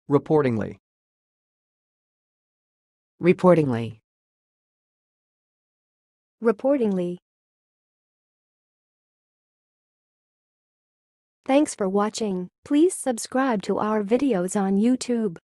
Reportingly. Reportingly. Reportingly. Thanks for watching. Please subscribe to our videos on YouTube.